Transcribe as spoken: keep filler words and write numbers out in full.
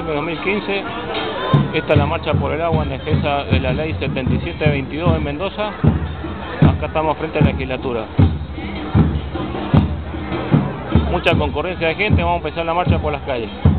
diciembre de dos mil quince. Esta es la marcha por el agua en defensa de la ley setenta y siete veintidós en Mendoza. Acá estamos frente a la legislatura. Mucha concurrencia de gente, vamos a empezar la marcha por las calles.